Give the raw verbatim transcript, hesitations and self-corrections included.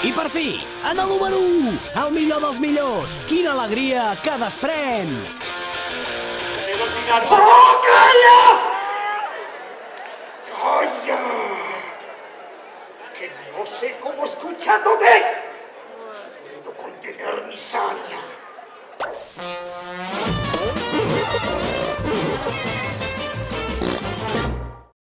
I per fi, en el número u, el millor dels millors. Quina alegria que desprèn! ¡Oh, calla! ¡Calla! Que no sé cómo escuchándote puedo contener mi saña.